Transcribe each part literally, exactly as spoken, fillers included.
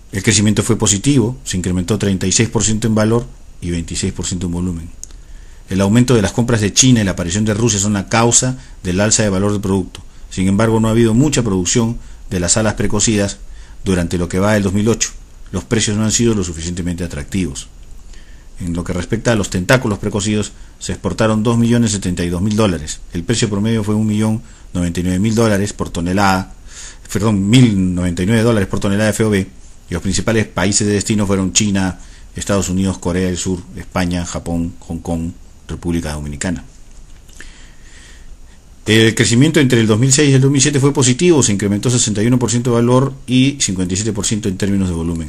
El crecimiento fue positivo, se incrementó treinta y seis por ciento en valor y veintiséis por ciento en volumen. El aumento de las compras de China y la aparición de Rusia son la causa del alza de valor del producto. Sin embargo, no ha habido mucha producción de las alas precocidas durante lo que va del dos mil ocho. Los precios no han sido lo suficientemente atractivos. En lo que respecta a los tentáculos precocidos, se exportaron dos millones setenta y dos mil dólares. El precio promedio fue un millón noventa y nueve mil dólares por tonelada, perdón, mil noventa y nueve dólares por tonelada de F O B, y los principales países de destino fueron China, Estados Unidos, Corea del Sur, España, Japón, Hong Kong, República Dominicana. El crecimiento entre el dos mil seis y el dos mil siete fue positivo, se incrementó sesenta y uno por ciento de valor y cincuenta y siete por ciento en términos de volumen.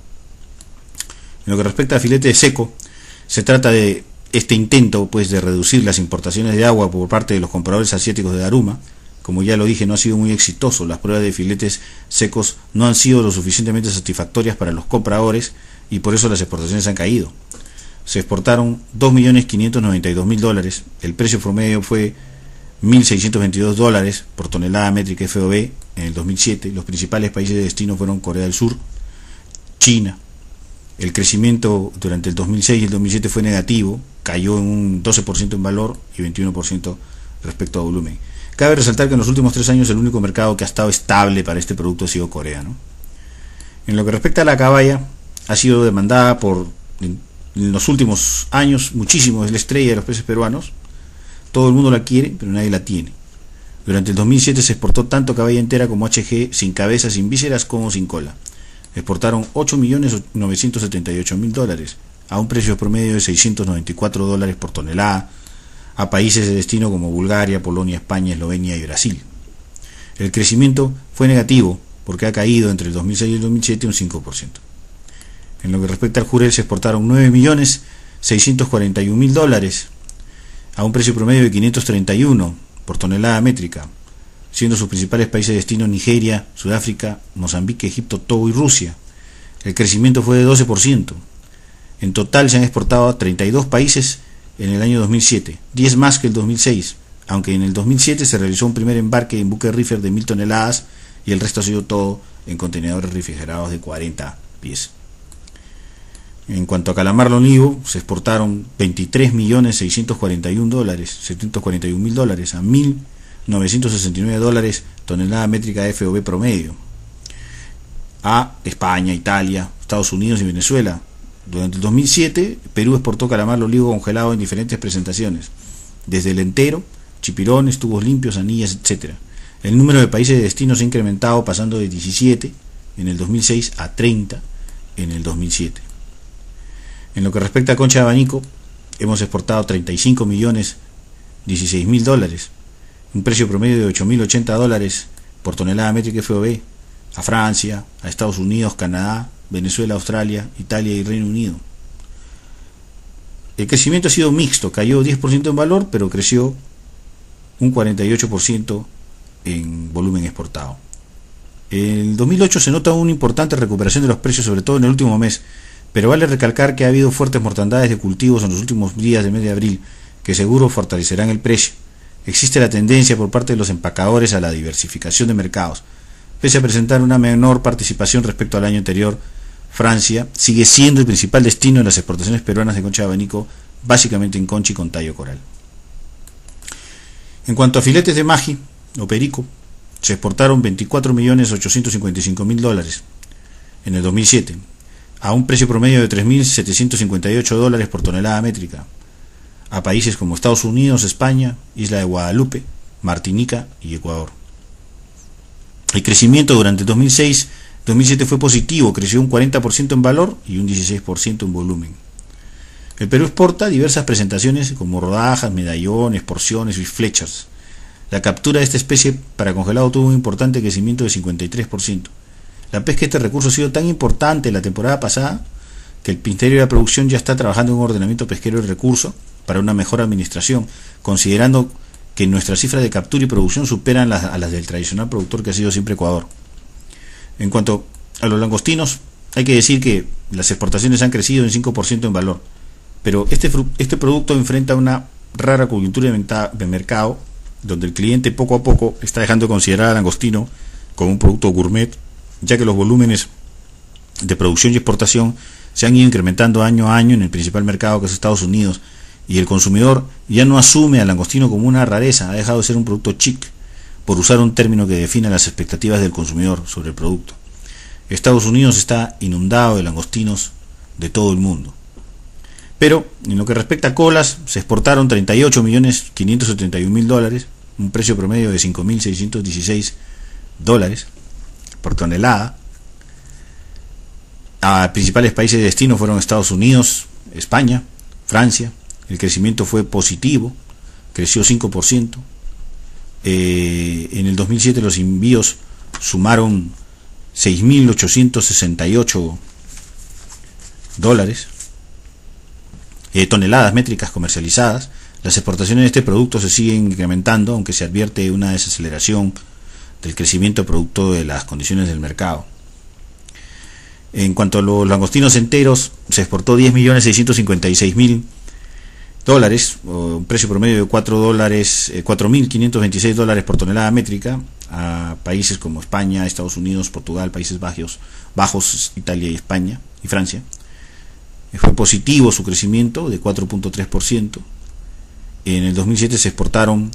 En lo que respecta a filete de seco, se trata de este intento pues de reducir las importaciones de agua por parte de los compradores asiáticos de Daruma. Como ya lo dije, no ha sido muy exitoso. Las pruebas de filetes secos no han sido lo suficientemente satisfactorias para los compradores y por eso las exportaciones han caído. Se exportaron dos millones quinientos noventa y dos mil dólares, el precio promedio fue mil seiscientos veintidós dólares por tonelada métrica F O B en el dos mil siete. Los principales países de destino fueron Corea del Sur, China. El crecimiento durante el dos mil seis y el dos mil siete fue negativo, cayó en un doce por ciento en valor y veintiuno por ciento respecto a volumen. Cabe resaltar que en los últimos tres años el único mercado que ha estado estable para este producto ha sido Corea, ¿no? En lo que respecta a la caballa, ha sido demandada por, en, en los últimos años, muchísimo, es la estrella de los peces peruanos. Todo el mundo la quiere, pero nadie la tiene. Durante el dos mil siete se exportó tanto caballa entera como H G, sin cabeza, sin vísceras, como sin cola. Exportaron ocho millones novecientos setenta y ocho mil dólares, a un precio promedio de seiscientos noventa y cuatro dólares por tonelada, a países de destino como Bulgaria, Polonia, España, Eslovenia y Brasil. El crecimiento fue negativo, porque ha caído entre el dos mil seis y el dos mil siete un cinco por ciento. En lo que respecta al jurel, se exportaron nueve millones seiscientos cuarenta y un mil dólares, a un precio promedio de quinientos treinta y uno por tonelada métrica, siendo sus principales países de destino Nigeria, Sudáfrica, Mozambique, Egipto, Togo y Rusia. El crecimiento fue de doce por ciento. En total se han exportado a treinta y dos países en el año dos mil siete, diez más que el dos mil seis, aunque en el dos mil siete se realizó un primer embarque en buque reefer de mil toneladas y el resto ha sido todo en contenedores refrigerados de cuarenta pies. En cuanto a calamar olivo, se exportaron veintitrés millones seiscientos cuarenta y un dólares, setecientos cuarenta y un mil dólares a mil novecientos sesenta y nueve dólares tonelada métrica de F O B promedio a España, Italia, Estados Unidos y Venezuela. Durante el dos mil siete, Perú exportó calamar olivo congelado en diferentes presentaciones, desde el entero, chipirones, tubos limpios, anillas, etcétera. El número de países de destino se ha incrementado, pasando de diecisiete en el dos mil seis a treinta en el dos mil siete. En lo que respecta a concha de abanico, hemos exportado treinta y cinco millones dieciséis mil dólares, un precio promedio de ocho mil ochenta dólares por tonelada métrica F O B, a Francia, a Estados Unidos, Canadá, Venezuela, Australia, Italia y Reino Unido. El crecimiento ha sido mixto, cayó diez por ciento en valor, pero creció un cuarenta y ocho por ciento en volumen exportado. En el dos mil ocho se nota una importante recuperación de los precios, sobre todo en el último mes, pero vale recalcar que ha habido fuertes mortandades de cultivos en los últimos días del mes de abril, que seguro fortalecerán el precio. Existe la tendencia por parte de los empacadores a la diversificación de mercados. Pese a presentar una menor participación respecto al año anterior, Francia sigue siendo el principal destino de las exportaciones peruanas de concha de abanico, básicamente en concha y con tallo coral. En cuanto a filetes de maji o perico, se exportaron veinticuatro millones ochocientos cincuenta y cinco mil dólares en el dos mil siete, a un precio promedio de tres mil setecientos cincuenta y ocho dólares por tonelada métrica, a países como Estados Unidos, España, Isla de Guadalupe, Martinica y Ecuador. El crecimiento durante el dos mil seis dos mil siete fue positivo, creció un cuarenta por ciento en valor y un dieciséis por ciento en volumen. El Perú exporta diversas presentaciones como rodajas, medallones, porciones y flechas. La captura de esta especie para congelado tuvo un importante crecimiento de cincuenta y tres por ciento. La pesca de este recurso ha sido tan importante la temporada pasada que el Ministerio de la Producción ya está trabajando en un ordenamiento pesquero del recurso para una mejor administración, considerando que nuestras cifras de captura y producción superan las, a las del tradicional productor que ha sido siempre Ecuador. En cuanto a los langostinos, hay que decir que las exportaciones han crecido en cinco por ciento en valor, pero este, este producto enfrenta una rara coyuntura de mercado, donde el cliente poco a poco está dejando de considerar al langostino como un producto gourmet, ya que los volúmenes de producción y exportación se han ido incrementando año a año en el principal mercado, que es Estados Unidos, y el consumidor ya no asume al langostino como una rareza, ha dejado de ser un producto chic, por usar un término que define las expectativas del consumidor sobre el producto. Estados Unidos está inundado de langostinos de todo el mundo. Pero en lo que respecta a colas, se exportaron treinta y ocho millones quinientos setenta y un mil dólares, un precio promedio de cinco mil seiscientos dieciséis dólares por tonelada. A principales países de destino fueron Estados Unidos, España, Francia. El crecimiento fue positivo, creció cinco por ciento. Eh, en el dos mil siete los envíos sumaron seis mil ochocientos sesenta y ocho dólares, eh, toneladas métricas comercializadas. Las exportaciones de este producto se siguen incrementando, aunque se advierte una desaceleración del crecimiento producto de las condiciones del mercado. En cuanto a los langostinos enteros, se exportó diez millones seiscientos cincuenta y seis mil dólares, un precio promedio de cuatro dólares, eh, cuatro mil quinientos veintiséis dólares por tonelada métrica, a países como España, Estados Unidos, Portugal, Países Bajos, Bajos, Italia y España y Francia. Eh, fue positivo su crecimiento de cuatro punto tres por ciento. En el dos mil siete se exportaron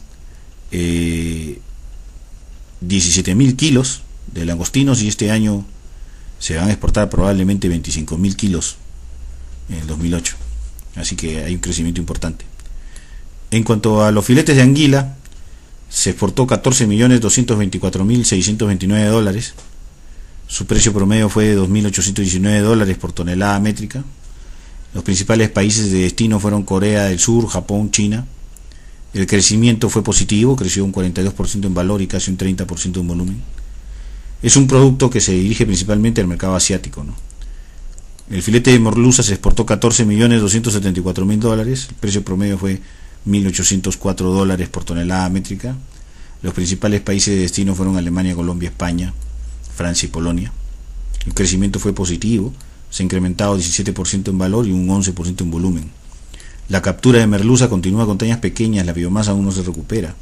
eh, diecisiete mil kilos de langostinos, y este año se van a exportar probablemente veinticinco mil kilos en el dos mil ocho. Así que hay un crecimiento importante. En cuanto a los filetes de anguila, se exportó catorce millones doscientos veinticuatro mil seiscientos veintinueve dólares. Su precio promedio fue de dos mil ochocientos diecinueve dólares por tonelada métrica. Los principales países de destino fueron Corea del Sur, Japón, China. El crecimiento fue positivo, creció un cuarenta y dos por ciento en valor y casi un treinta por ciento en volumen. Es un producto que se dirige principalmente al mercado asiático, ¿no? El filete de merluza se exportó catorce millones doscientos setenta y cuatro mil dólares. El precio promedio fue mil ochocientos cuatro dólares por tonelada métrica. Los principales países de destino fueron Alemania, Colombia, España, Francia y Polonia. El crecimiento fue positivo, se ha incrementado diecisiete por ciento en valor y un once por ciento en volumen. La captura de merluza continúa con tallas pequeñas, la biomasa aún no se recupera.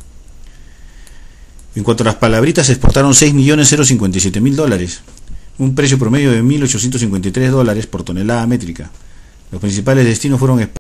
En cuanto a las palabritas, se exportaron seis millones cincuenta y siete mil dólares, un precio promedio de mil ochocientos cincuenta y tres dólares por tonelada métrica. Los principales destinos fueron España,